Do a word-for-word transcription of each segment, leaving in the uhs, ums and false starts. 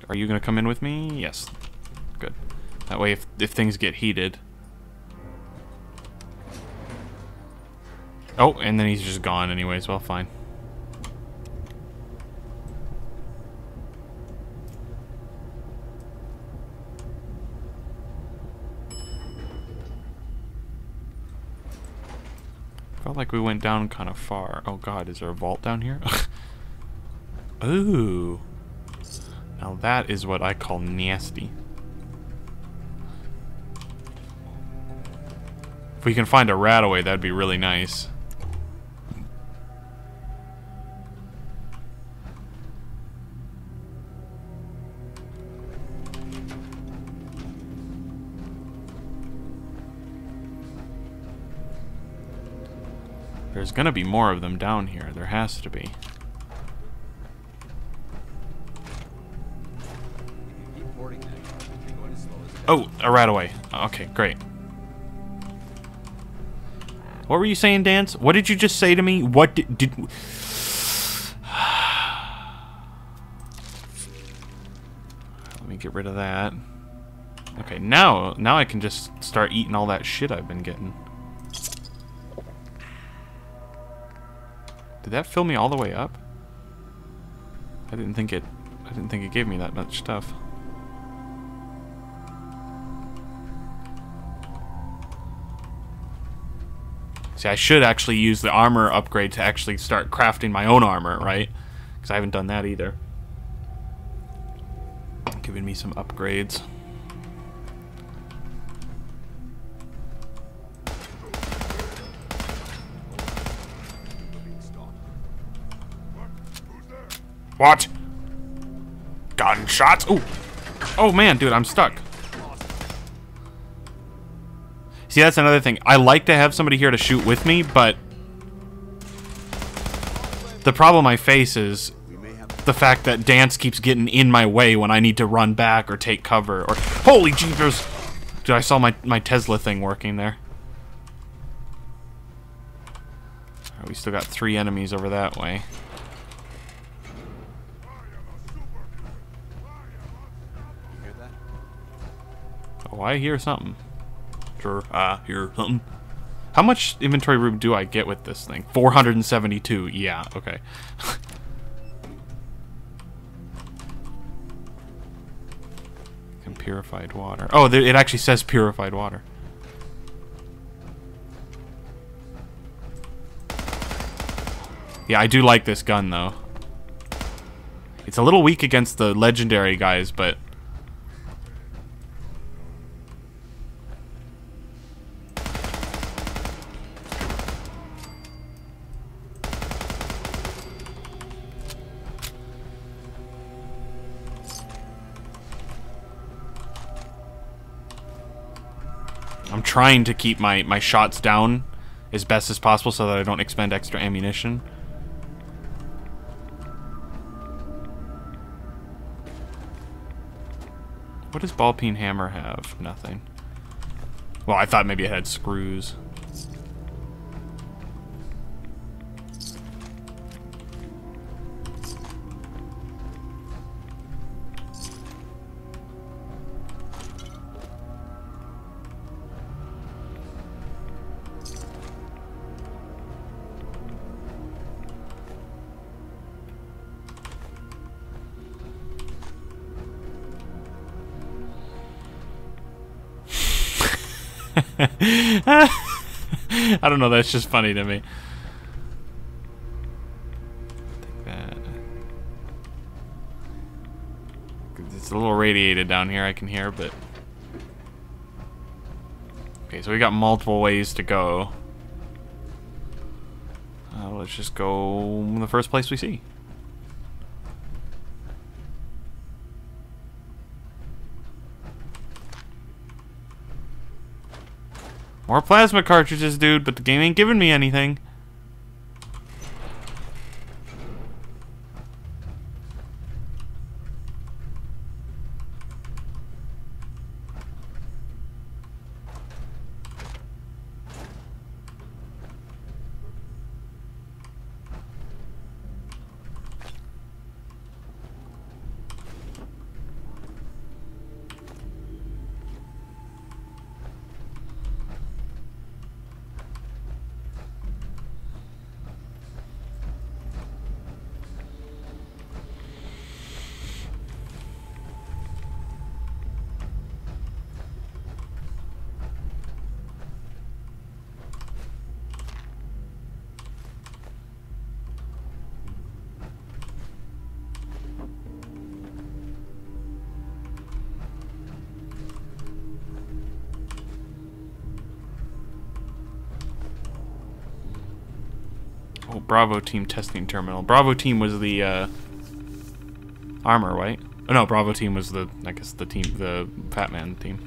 Are you gonna come in with me? Yes. Good. That way, if, if things get heated... Oh, and then he's just gone anyways. Well, fine. Felt like we went down kind of far. Oh god, is there a vault down here? Ooh. Now that is what I call nasty. If we can find a rat away, that'd be really nice. There's gonna be more of them down here. There has to be. Oh, a rat away. Okay, great. What were you saying, Dance? What did you just say to me? What did... did... Let me get rid of that. Okay, now, now I can just start eating all that shit I've been getting. Did that fill me all the way up? I didn't think it... I didn't think it gave me that much stuff. See, I should actually use the armor upgrade to actually start crafting my own armor, right? Because I haven't done that either. Giving me some upgrades. What? Gunshots? Ooh. Oh man, dude, I'm stuck. See, that's another thing. I like to have somebody here to shoot with me, but the problem I face is the fact that Dance keeps getting in my way when I need to run back or take cover or... Holy jeepers! Dude, I saw my, my Tesla thing working there. Right, we still got three enemies over that way. Oh, I hear something. Sure, I hear something. How much inventory room do I get with this thing? four hundred seventy-two. Yeah, okay. And purified water. Oh, there, it actually says purified water. Yeah, I do like this gun, though. It's a little weak against the legendary guys, but... I'm trying to keep my, my shots down as best as possible so that I don't expend extra ammunition. What does ball peen hammer have? Nothing. Well, I thought maybe it had screws. I don't know, that's just funny to me. Take that. It's a little radiated down here, I can hear, but... Okay, so we got multiple ways to go. Uh, let's just go in the first place we see. More plasma cartridges, dude, but the game ain't giving me anything. Bravo team testing terminal. Bravo team was the uh, armor, right? Oh, no, Bravo team was the, I guess, the team, the Fat Man team.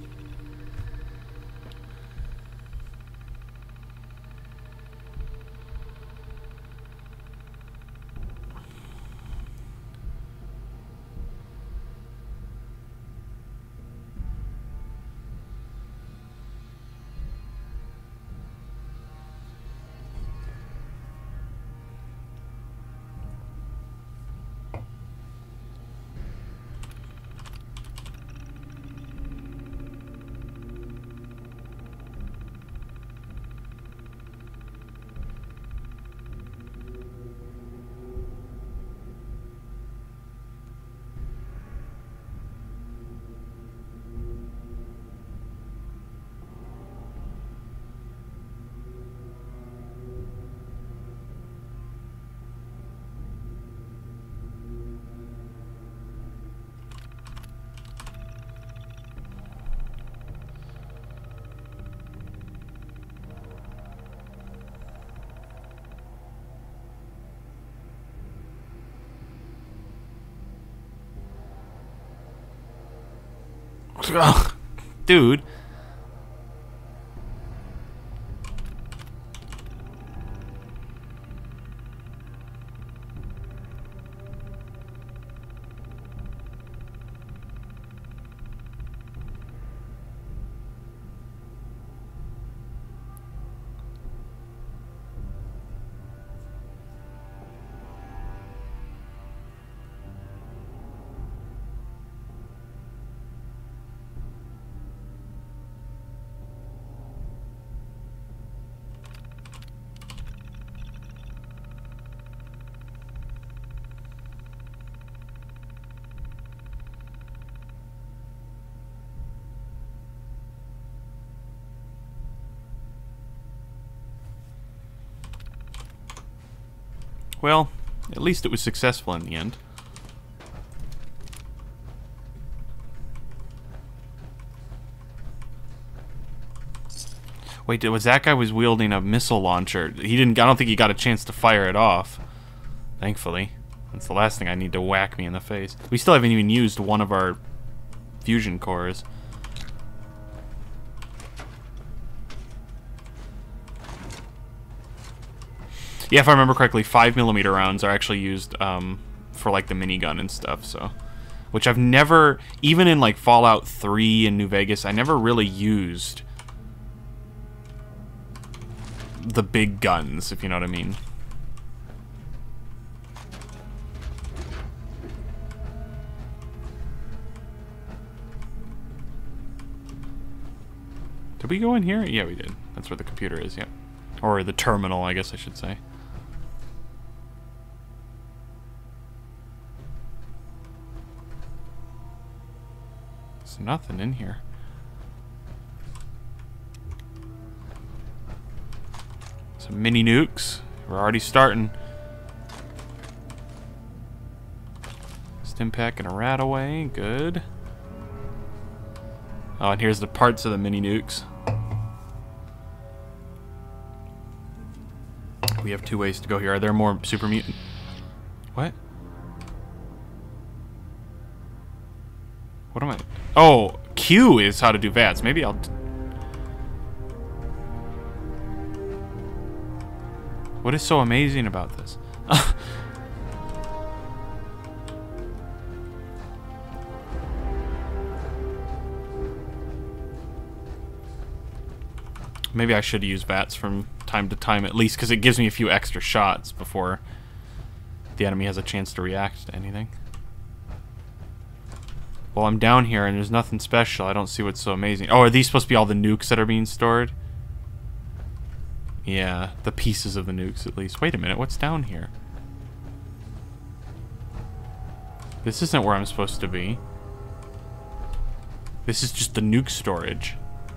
Ugh, dude. Well, at least it was successful in the end. Wait, was that guy was wielding a missile launcher? He didn't. I don't think he got a chance to fire it off. Thankfully, that's the last thing I need to whack me in the face. We still haven't even used one of our fusion cores. Yeah, if I remember correctly, five millimeter rounds are actually used um, for like the minigun and stuff. So, which I've never, even in like Fallout three and New Vegas, I never really used the big guns, if you know what I mean. Did we go in here? Yeah, we did. That's where the computer is, yeah. Or the terminal, I guess I should say. There's nothing in here. Some mini nukes. We're already starting. Stimpak and a rat away. Good. Oh, and here's the parts of the mini nukes. We have two ways to go here. Are there more super mutant? What? What am I? Oh, Q is how to do V A Ts. Maybe I'll... What is so amazing about this? Maybe I should use V A Ts from time to time, at least, because it gives me a few extra shots before the enemy has a chance to react to anything. Well, I'm down here and there's nothing special. I don't see what's so amazing. Oh, are these supposed to be all the nukes that are being stored? Yeah, the pieces of the nukes, at least. Wait a minute, what's down here? This isn't where I'm supposed to be. This is just the nuke storage.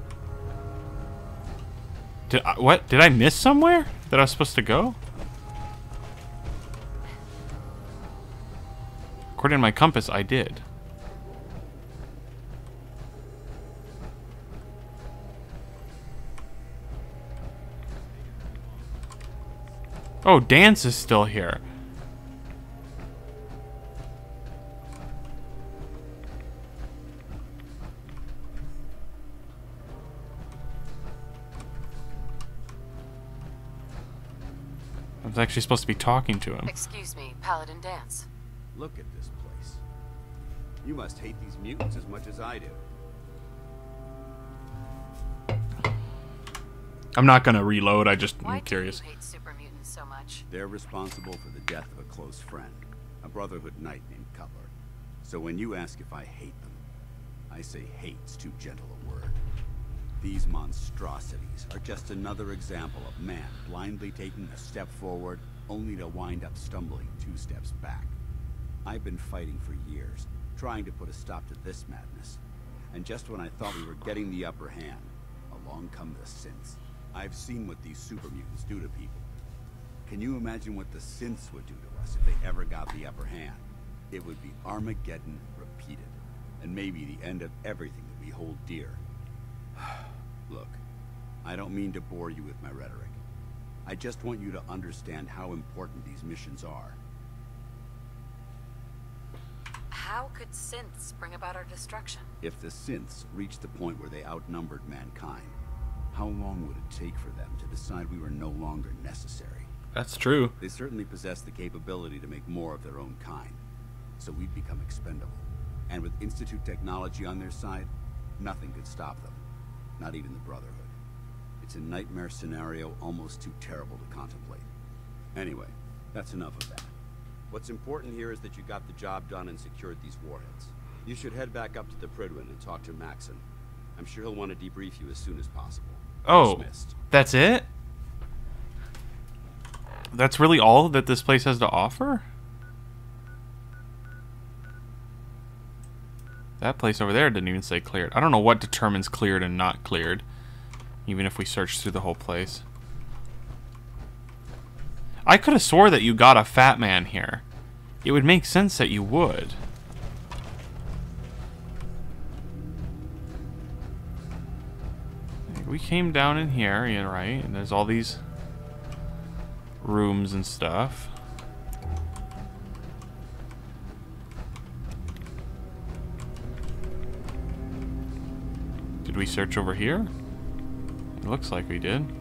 Did I, what? Did I miss somewhere that I was supposed to go? According to my compass, I did. Oh, Dance is still here. I was actually supposed to be talking to him. Excuse me, Paladin Dance. Look at this place. You must hate these mutants as much as I do. I'm not gonna reload, I just Why am curious. do you hate super mutants so much? They're responsible for the death of a close friend, a Brotherhood knight named Cutler. So when you ask if I hate them, I say hate's too gentle a word. These monstrosities are just another example of man blindly taking a step forward, only to wind up stumbling two steps back. I've been fighting for years, trying to put a stop to this madness. And just when I thought we were getting the upper hand, along come the synths. I've seen what these super mutants do to people. Can you imagine what the synths would do to us if they ever got the upper hand? It would be Armageddon repeated, and maybe the end of everything that we hold dear. Look, I don't mean to bore you with my rhetoric. I just want you to understand how important these missions are. How could synths bring about our destruction? If the synths reached the point where they outnumbered mankind, how long would it take for them to decide we were no longer necessary? That's true. They certainly possess the capability to make more of their own kind, so we'd become expendable. And with Institute technology on their side, nothing could stop them. Not even the Brotherhood. It's a nightmare scenario almost too terrible to contemplate. Anyway, that's enough of that. What's important here is that you got the job done and secured these warheads. You should head back up to the Pridwin and talk to Maxon. I'm sure he'll want to debrief you as soon as possible. Oh, Dismissed. That's it? That's really all that this place has to offer? That place over there didn't even say cleared. I don't know what determines cleared and not cleared, even if we search through the whole place. I could have swore that you got a fat man here. It would make sense that you would. We came down in here, yeah, right? And there's all these rooms and stuff. Did we search over here? It looks like we did.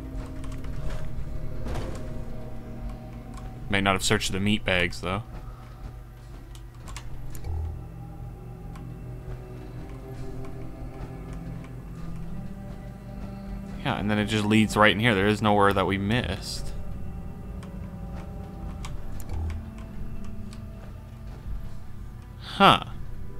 May not have searched the meat bags, though. Yeah, and then it just leads right in here. There is nowhere that we missed. Huh.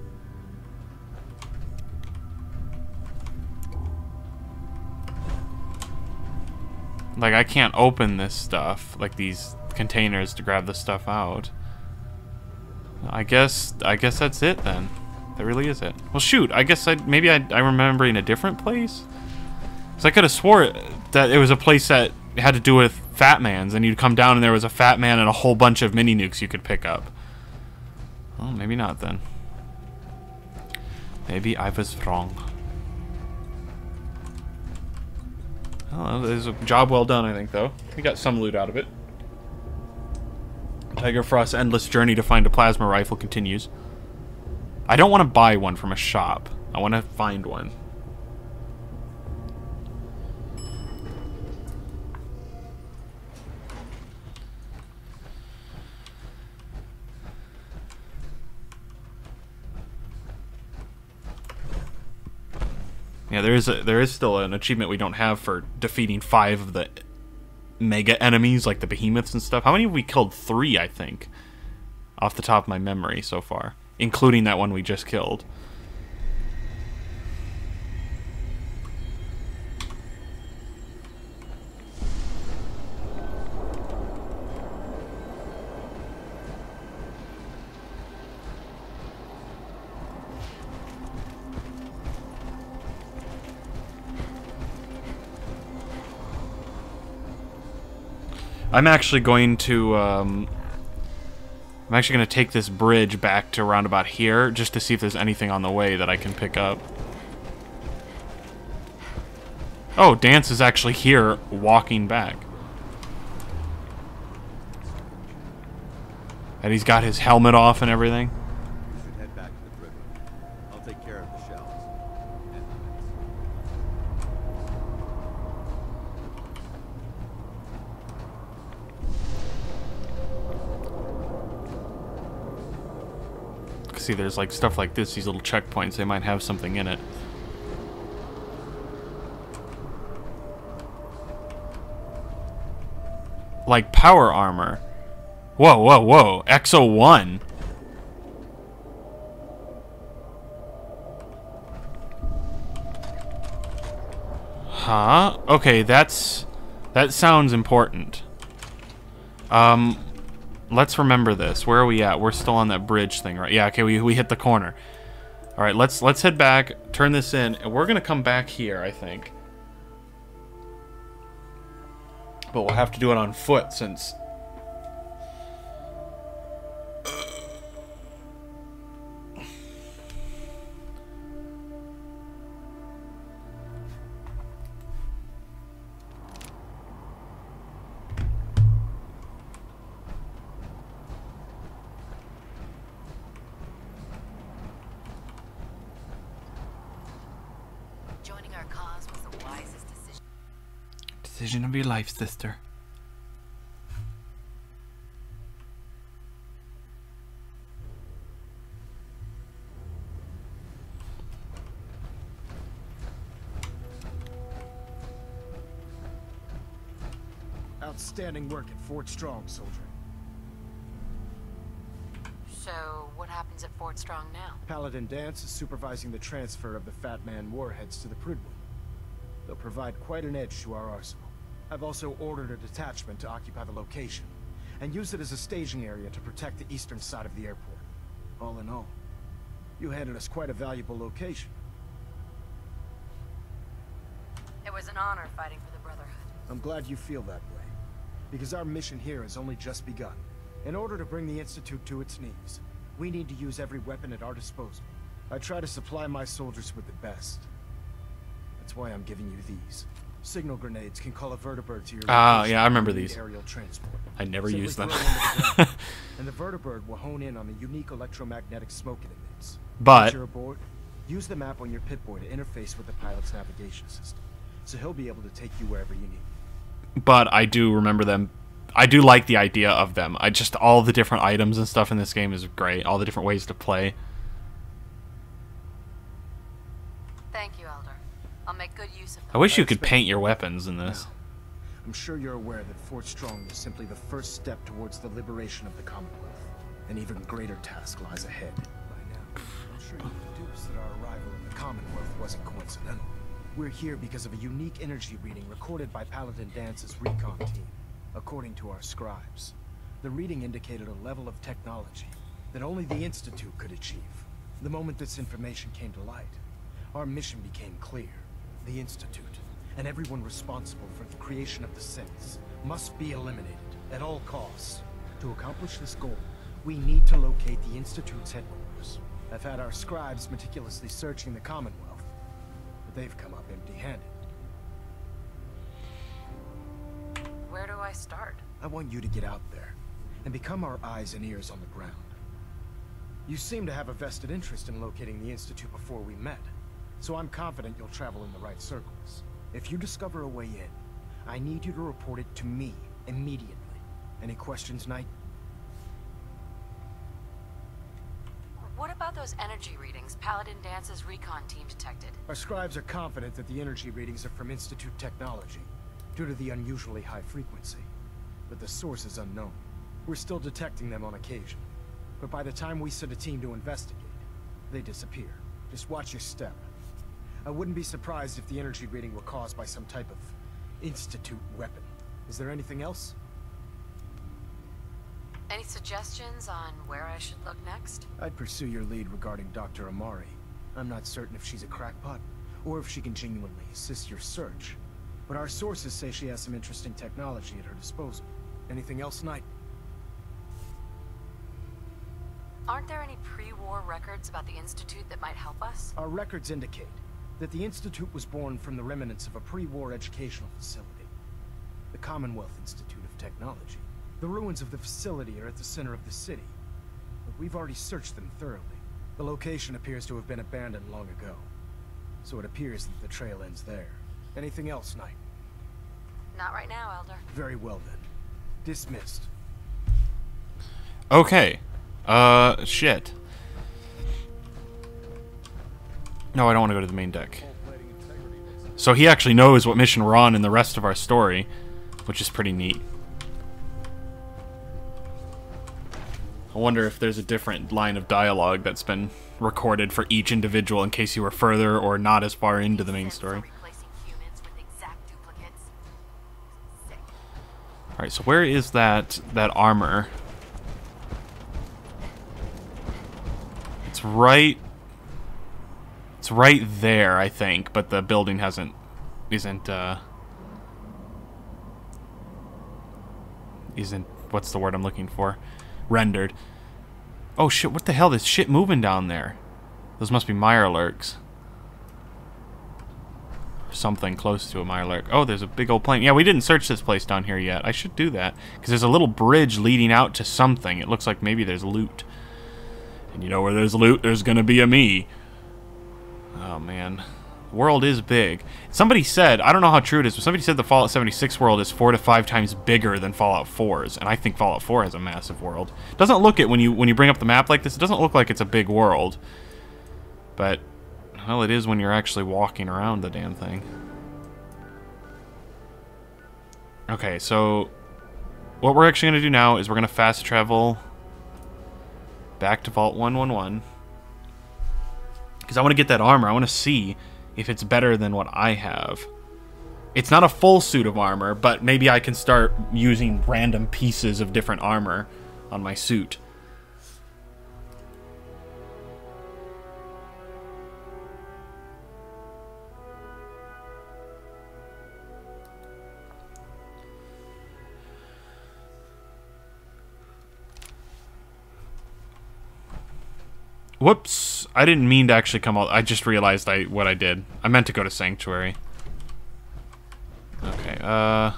Like, I can't open this stuff, like these containers, to grab the stuff out. I guess, I guess that's it then. That really is it. Well, shoot, I guess I maybe I, I remember in a different place? Because I could have swore that it was a place that had to do with Fat Mans, and you'd come down and there was a Fat Man and a whole bunch of mini nukes you could pick up. Well, maybe not then. Maybe I was wrong. Oh, it was a job well done, I think, though. We got some loot out of it. Tigerfrost's endless journey to find a plasma rifle continues. I don't want to buy one from a shop. I want to find one. Yeah, there is a, there is still an achievement we don't have for defeating five of the mega enemies, like the behemoths and stuff. How many have we killed? Three, I think, off the top of my memory so far, including that one we just killed. I'm actually going to, um, I'm actually going to take this bridge back to around about here, just to see if there's anything on the way that I can pick up. Oh, Dance is actually here, walking back. That he's got his helmet off and everything. We should head back to the prison. I'll take care of the shells. And the meds. See, there's like stuff like this, these little checkpoints, they might have something in it. Like power armor. Whoa, whoa, whoa. X O one. Huh? Okay, that's... That sounds important. Um, let's remember this. Where are we at? We're still on that bridge thing, right? Yeah, okay, we, we hit the corner. Alright, let's, let's head back, turn this in, and we're gonna come back here, I think. But we'll have to do it on foot, since... Joining our cause was the wisest decision. Decision of your life, sister. Outstanding work at Fort Strong, soldier. So, what happens at Fort Strong now? Paladin Dance is supervising the transfer of the Fat Man warheads to the Prudwell. They'll provide quite an edge to our arsenal. I've also ordered a detachment to occupy the location, and use it as a staging area to protect the eastern side of the airport. All in all, you handed us quite a valuable location. It was an honor fighting for the Brotherhood. I'm glad you feel that way, because our mission here has only just begun. In order to bring the Institute to its knees, we need to use every weapon at our disposal. I try to supply my soldiers with the best. That's why I'm giving you these. Signal grenades can call a vertibird to your Ah, location yeah, I remember and lead these. aerial transport. I never Simply use them. throw into the ground, and the vertibird will hone in on the unique electromagnetic smoke it emits. But- Once you're aboard, use the map on your Pip-Boy to interface with the pilot's navigation system, so he'll be able to take you wherever you need. But I do remember them. I do like the idea of them. I just, all the different items and stuff in this game is great. All the different ways to play. Thank you, Elder. I'll make good use of them. I wish you could paint your weapons in this. Now, I'm sure you're aware that Fort Strong was simply the first step towards the liberation of the Commonwealth. An even greater task lies ahead. By now, I'm sure you deduced that our arrival in the Commonwealth wasn't coincidental. We're here because of a unique energy reading recorded by Paladin Dance's recon team. According to our scribes, the reading indicated a level of technology that only the Institute could achieve. The moment this information came to light, our mission became clear. The Institute, and everyone responsible for the creation of the synths, must be eliminated at all costs. To accomplish this goal, we need to locate the Institute's headquarters. I've had our scribes meticulously searching the Commonwealth, but they've come up empty-handed. Where do I start? I want you to get out there and become our eyes and ears on the ground. You seem to have a vested interest in locating the Institute before we met, so I'm confident you'll travel in the right circles. If you discover a way in, I need you to report it to me immediately. Any questions, Knight? What about those energy readings Paladin Dance's recon team detected? Our scribes are confident that the energy readings are from Institute technology, due to the unusually high frequency. But the source is unknown. We're still detecting them on occasion. But by the time we send a team to investigate, they disappear. Just watch your step. I wouldn't be surprised if the energy reading were caused by some type of Institute weapon. Is there anything else? Any suggestions on where I should look next? I'd pursue your lead regarding Doctor Amari. I'm not certain if she's a crackpot, or if she can genuinely assist your search. But our sources say she has some interesting technology at her disposal. Anything else, Knight? Aren't there any pre-war records about the Institute that might help us? Our records indicate that the Institute was born from the remnants of a pre-war educational facility, the Commonwealth Institute of Technology. The ruins of the facility are at the center of the city, We've already searched them thoroughly. The location appears to have been abandoned long ago. So it appears that the trail ends there. Anything else, Knight? Not right now, Elder. Very well then. Dismissed. Okay. Uh, shit. No, I don't want to go to the main deck. So he actually knows what mission we're on in the rest of our story, which is pretty neat. I wonder if there's a different line of dialogue that's been recorded for each individual in case you were further or not as far into the main story. Alright, so where is that that armor? It's right It's right there, I think, but the building hasn't isn't uh isn't what's the word I'm looking for? Rendered. Oh shit, what the hell? There's shit moving down there. Those must be Mirelurks. Something close to a Mirelurk. Oh, there's a big old plane. Yeah, we didn't search this place down here yet. I should do that. Because there's a little bridge leading out to something. It looks like maybe there's loot. And you know where there's loot, there's gonna be a me. Oh, man. The world is big. Somebody said, I don't know how true it is, but somebody said the Fallout seventy-six world is four to five times bigger than Fallout four's. And I think Fallout four has a massive world. It doesn't look it when you when you bring up the map like this. It doesn't look like it's a big world. But, well, it is when you're actually walking around the damn thing. Okay, so what we're actually going to do now is we're going to fast travel back to Vault one one one. Because I want to get that armor. I want to see if it's better than what I have. It's not a full suit of armor, but maybe I can start using random pieces of different armor on my suit. Whoops, I didn't mean to actually come out. I just realized I what I did. I meant to go to Sanctuary. Okay, uh...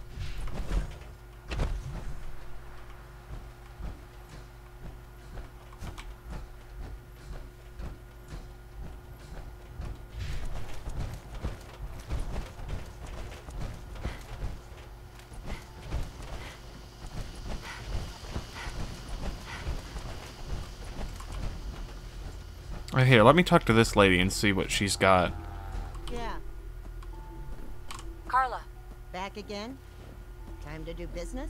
Right here, let me talk to this lady and see what she's got. Yeah. Carla. Back again? Time to do business?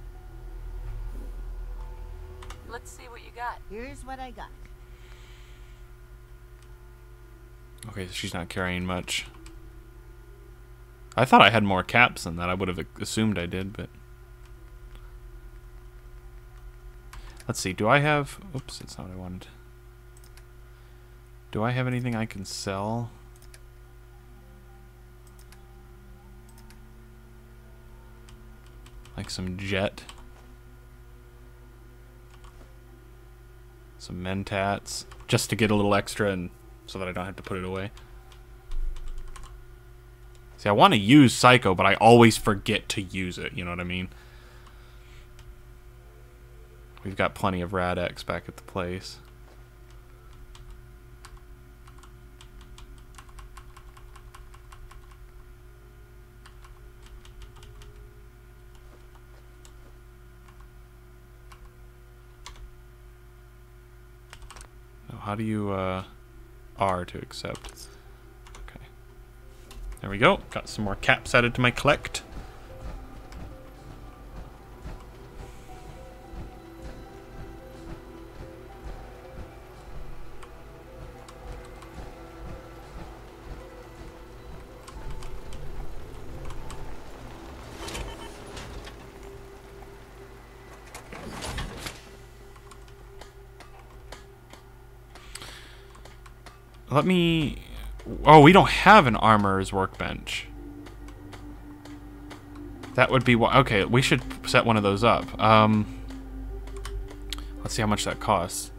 Let's see what you got. Here's what I got. Okay, so she's not carrying much. I thought I had more caps than that. I would have assumed I did, but... Let's see, do I have... Oops, that's not what I wanted. Do I have anything I can sell? Like some jet. Some mentats. Just to get a little extra and so that I don't have to put it away. See, I want to use Psycho, but I always forget to use it, you know what I mean? We've got plenty of Rad-X back at the place. How do you, uh, R to accept? Okay. There we go. Got some more caps added to my collect. Let me... Oh, we don't have an armorer's workbench. That would be... Okay, we should set one of those up. Um, let's see how much that costs.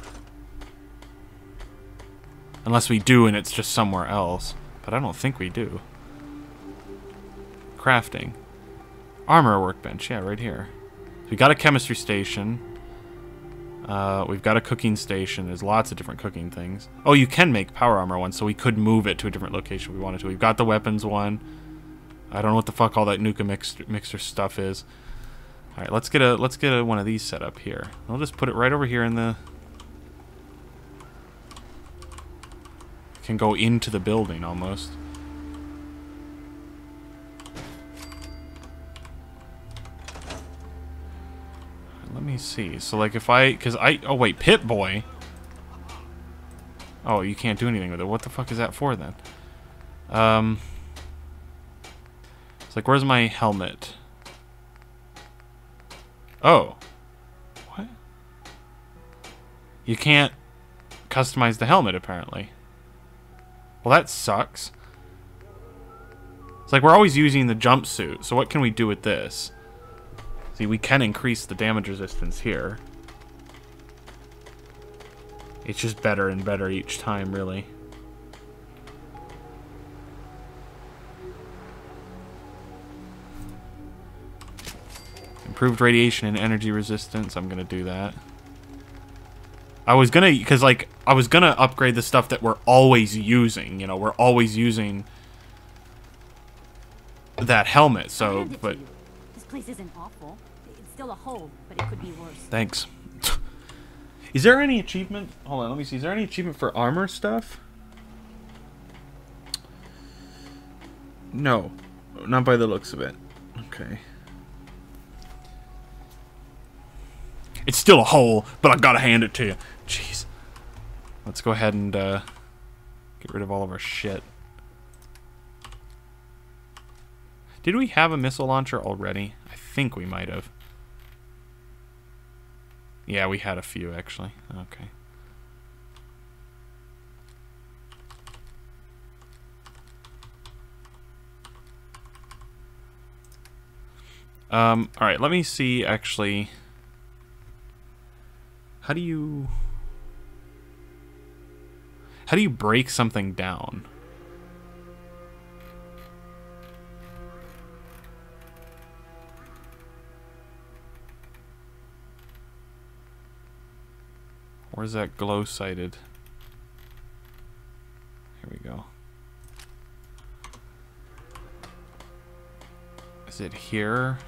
Unless we do and it's just somewhere else. But I don't think we do. Crafting. Armor workbench, yeah, right here. We got a chemistry station. Uh, we've got a cooking station. There's lots of different cooking things. Oh, you can make power armor one, so we could move it to a different location if we wanted to. We've got the weapons one. I don't know what the fuck all that Nuka mixer, mixer stuff is. All right, let's get a let's get a, one of these set up here. I'll just put it right over here in the. Can go into the building almost. Let me see. So like if I, cause I, oh wait, Pit Boy. Oh, you can't do anything with it. What the fuck is that for then? Um. It's like, where's my helmet? Oh. What? You can't customize the helmet apparently. Well, that sucks. It's like we're always using the jumpsuit, so what can we do with this? See, we can increase the damage resistance here. It's just better and better each time, really. Improved radiation and energy resistance. I'm gonna do that. I was gonna, because like, I was gonna upgrade the stuff that we're always using. You know, we're always using that helmet. So, but this place isn't awful. It's still a hole, but it could be worse. Thanks. Is there any achievement? Hold on, let me see. Is there any achievement for armor stuff? No, not by the looks of it. Okay. It's still a hole, but I gotta hand it to you. Jeez. Let's go ahead and uh, get rid of all of our shit. Did we have a missile launcher already? I think we might have. Yeah, we had a few, actually. Okay. Um, alright, let me see, actually... How do you... How do you break something down? Where's that glow sighted? Here we go. Is it here?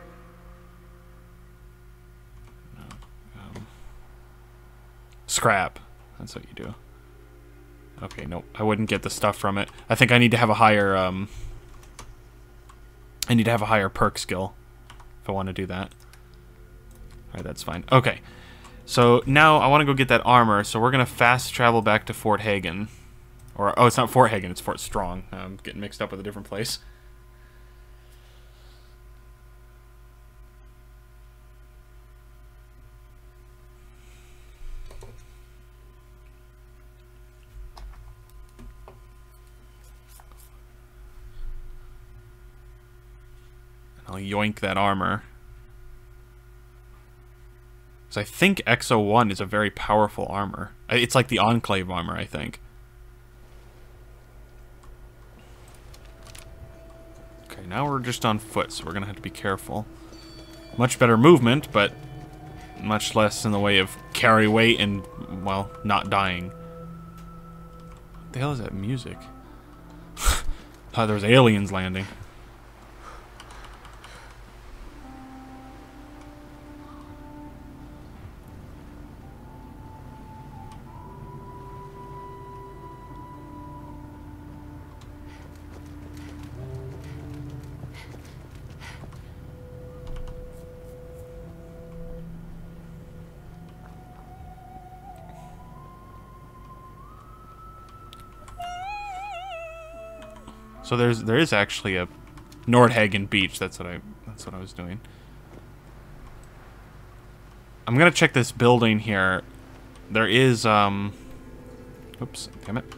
No. Um, scrap. That's what you do. Okay, no, I wouldn't get the stuff from it. I think I need to have a higher, um... I need to have a higher perk skill if I want to do that. Alright, that's fine. Okay. So now I want to go get that armor, so we're going to fast travel back to Fort Hagen. Or, oh, it's not Fort Hagen, it's Fort Strong. I'm getting mixed up with a different place. I'll yoink that armor. So I think X O one is a very powerful armor. It's like the Enclave armor, I think. Okay, now we're just on foot, so we're gonna have to be careful. Much better movement, but much less in the way of carry weight and, well, not dying. What the hell is that music? Thought there was aliens landing. So there's there is actually a Nordhagen beach. That's what I that's what I was doing. I'm gonna check this building here. There is um. Oops, damn it.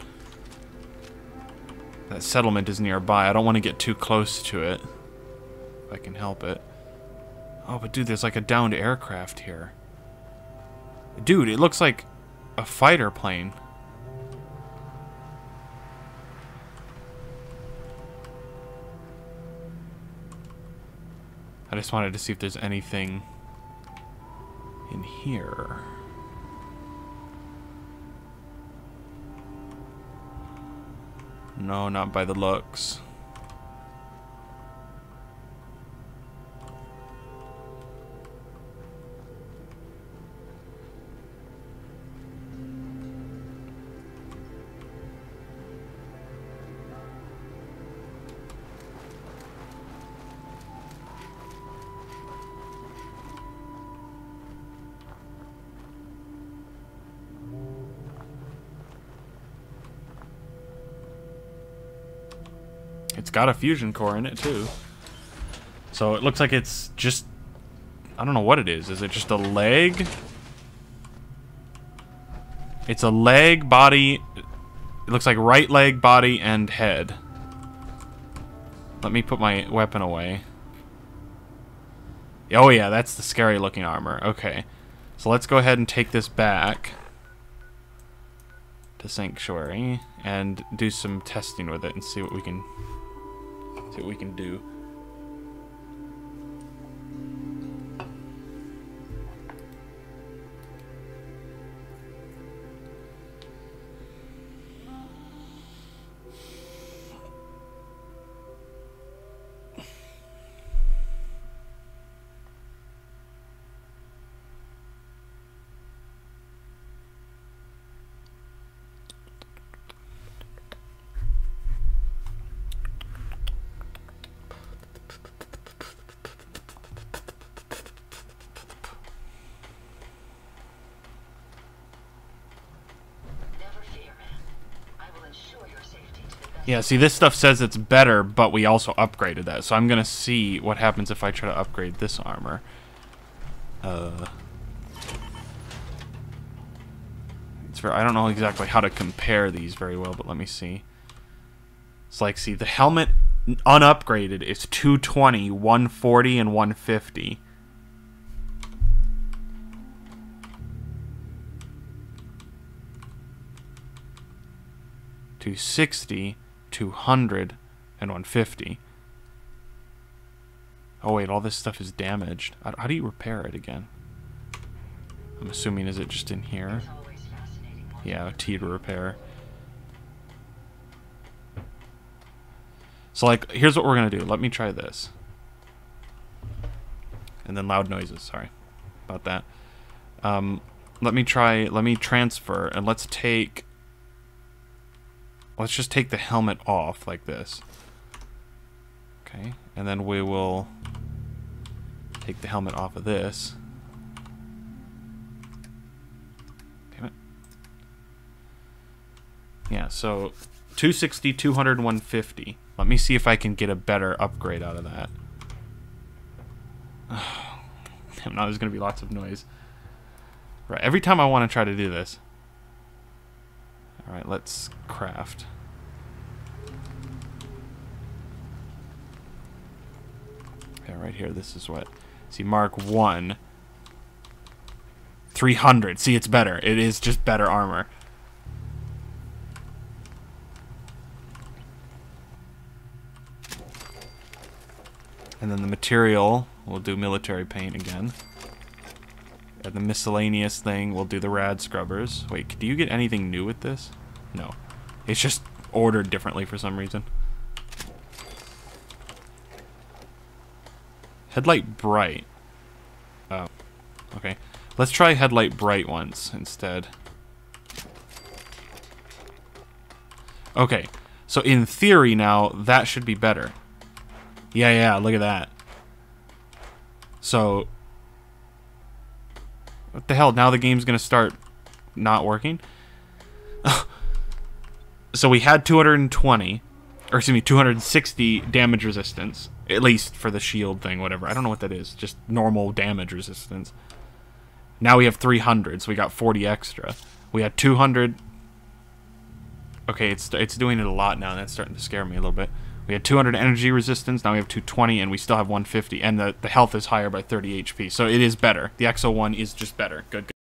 That settlement is nearby. I don't want to get too close to it. If I can help it. Oh, but dude, there's like a downed aircraft here. Dude, it looks like a fighter plane. I just wanted to see if there's anything in here. No, not by the looks. It's got a fusion core in it too. So it looks like it's just, I don't know what it is. Is it just a leg? It's a leg, body. It looks like right leg, body, and head. Let me put my weapon away. Oh yeah, that's the scary looking armor. Okay. So let's go ahead and take this back to Sanctuary and do some testing with it and see what we can see what we can do. Yeah, see, this stuff says it's better, but we also upgraded that. So I'm going to see what happens if I try to upgrade this armor. Uh, it's very, I don't know exactly how to compare these very well, but let me see. It's like, see, the helmet unupgraded is two twenty, one forty, and one fifty. two sixty, two hundred, and one fifty. Oh wait, all this stuff is damaged. How, how do you repair it again? I'm assuming, is it just in here? Yeah, T to repair. So like, here's what we're gonna do. Let me try this. And then loud noises, sorry about that. Um, let me try, let me transfer, and let's take... Let's just take the helmet off like this. Okay, and then we will take the helmet off of this. Damn it. Yeah, so two sixty, two hundred, and one fifty. Let me see if I can get a better upgrade out of that. Damn, now there's going to be lots of noise. Right, every time I want to try to do this. Alright, let's craft. Yeah, right here, this is what... See, Mark one. three hundred. See, it's better. It is just better armor. And then the material, we'll do military paint again. And the miscellaneous thing, we'll do the rad scrubbers. Wait, do you get anything new with this? No. It's just ordered differently for some reason. Headlight bright. Oh, okay. Let's try headlight bright once instead. Okay, so in theory now, that should be better. Yeah, yeah, look at that. So... What the hell? Now the game's gonna start not working? So we had two hundred twenty, or excuse me, two hundred sixty damage resistance, at least for the shield thing, whatever. I don't know what that is, just normal damage resistance. Now we have three hundred, so we got forty extra. We had two hundred. Okay, it's it's doing it a lot now, and that's starting to scare me a little bit. We had two hundred energy resistance, now we have two twenty, and we still have one fifty, and the, the health is higher by thirty H P, so it is better. The X O one is just better. Good, good.